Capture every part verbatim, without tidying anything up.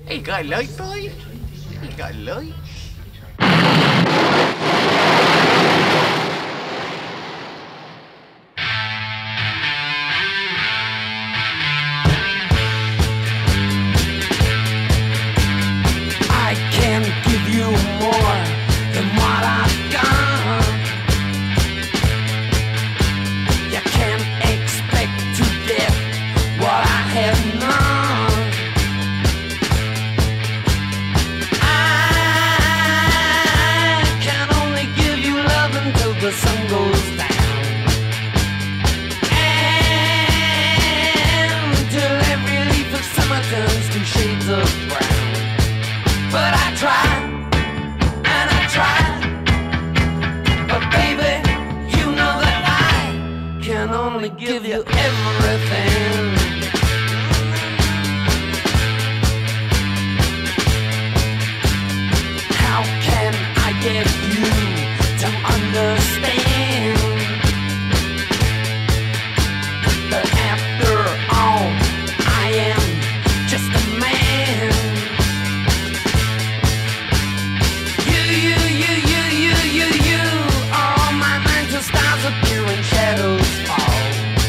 Hey, you got a light, boy? You got a light? I can give you more than what I've got. You can't expect to get what I have not. I can only give you love until the sun goes down, and till every leaf of summer turns to shades of brown. But I try, and I try, but baby, you know that I can only give you everything. How can I get you to understand that after all, I am just a man? You, you, you, you, you, you, you, all my mental stars appear and shadows fall,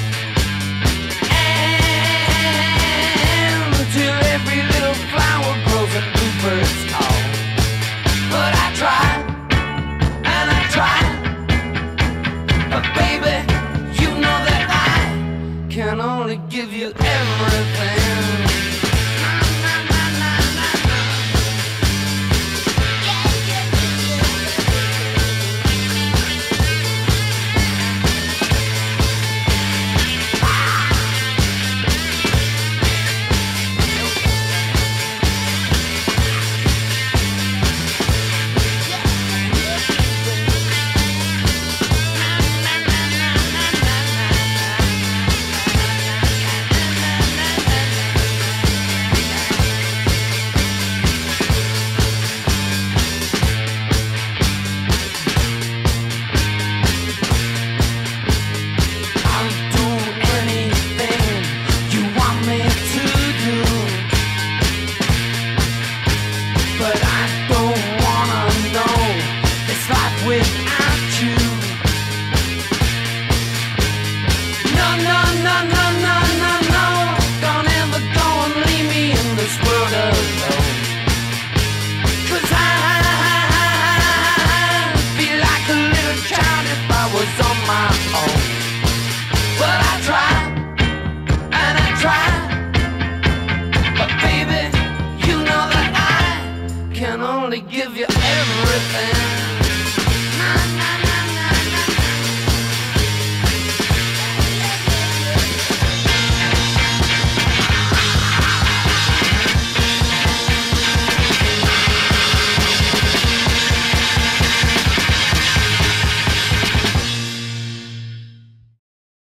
and till every little flower grows and bluebirds call. But I try, and I try, but baby, you know that I can only give you everything. Na, na, na, na, na, na. I'll do anything you want me to do, but I don't wanna know this life without you. No, no, no, no, no, no, no, don't ever go and leave me in this world alone, 'cause I'd be like a little child if I was on my own. But I try, and I try, but baby, you know that I can only give you everything.